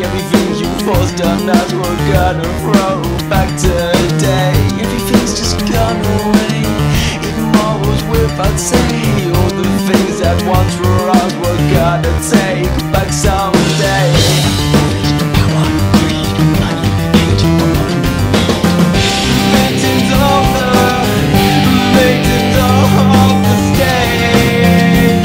Everything you forced on us we're gonna throw back today. Everything's just gone away. Even more was without say. All the things that once were ours we're gonna take back someday. Power, greed, money, hate, victims of the state,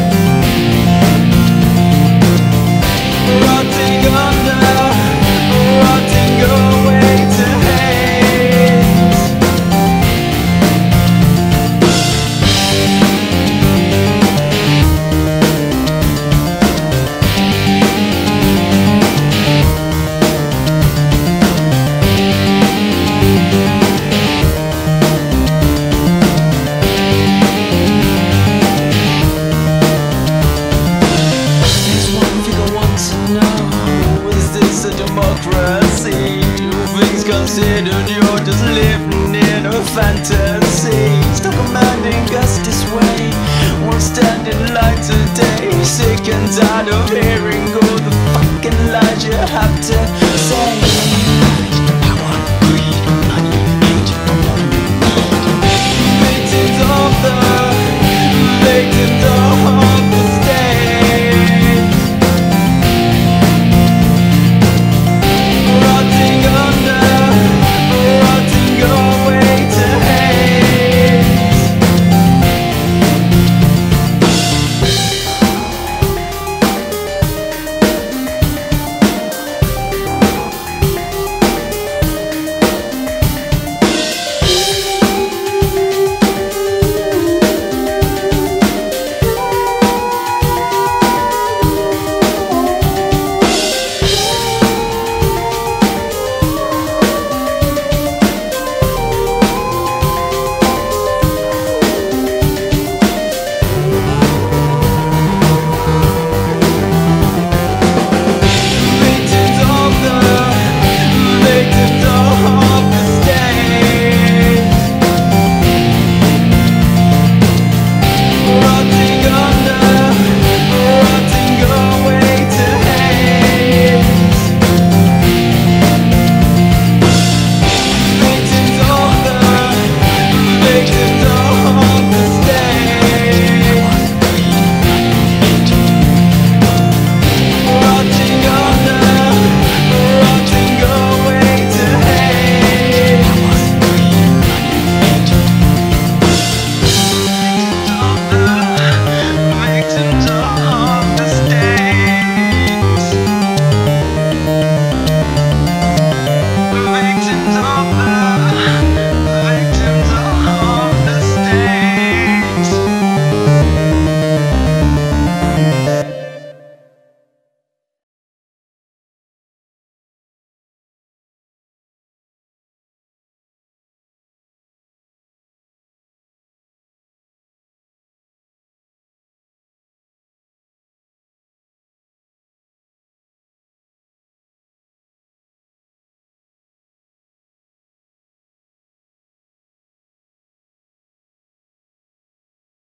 rotting under, rotting away to hate. A democracy, things considered, you're just living in a fantasy. Stop commanding us this way, won't stand in line today. Sick and tired of hearing